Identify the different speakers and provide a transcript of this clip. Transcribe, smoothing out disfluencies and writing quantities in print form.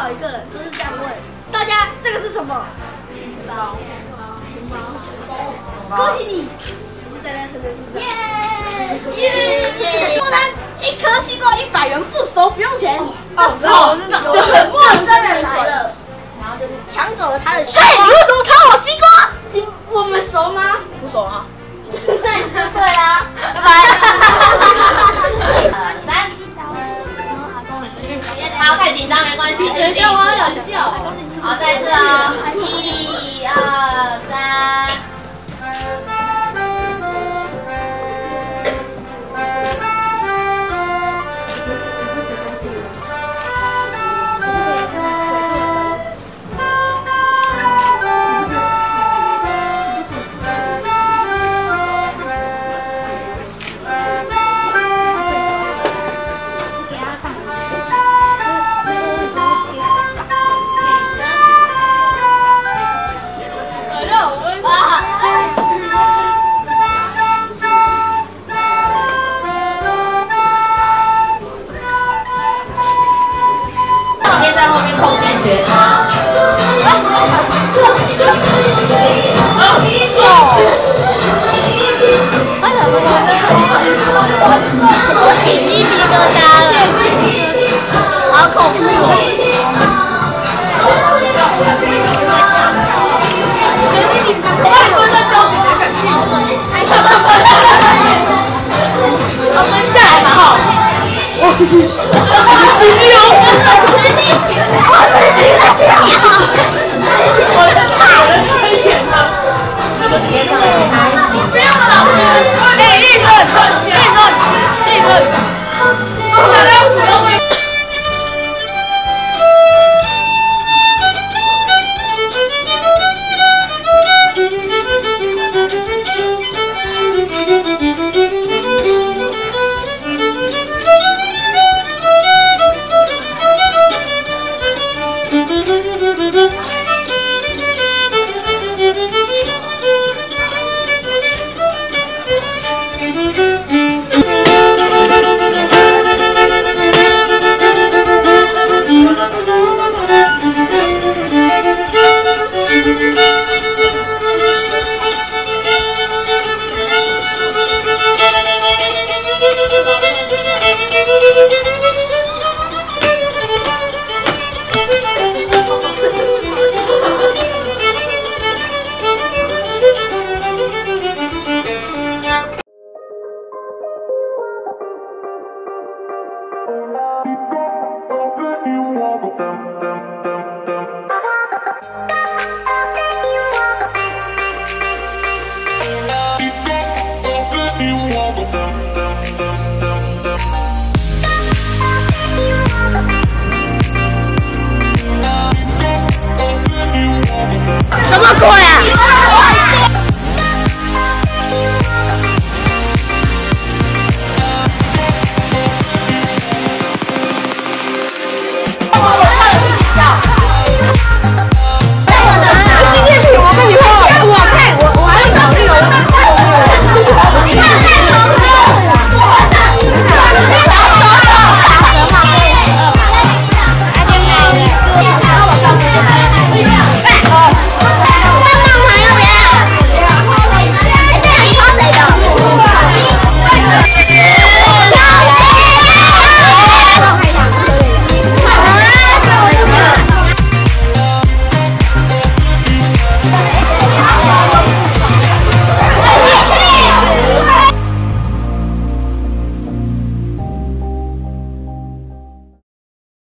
Speaker 1: 找一个人，就是这样问大家，这个是什么？钱包。恭喜你，是大家生日耶！耶！不然1颗西瓜100元不熟不用钱。这时候就很陌生人来了，然后就是抢走了他的西瓜。你为什么抢我西瓜？我们熟吗？不熟啊。那你就对啦，拜拜。3、好，太紧张没关系，冷静。好，再一次哦，1、2、3。在后面后面学他。我起鸡皮疙瘩了，好恐怖哦！下来蛮好。什么鬼啊！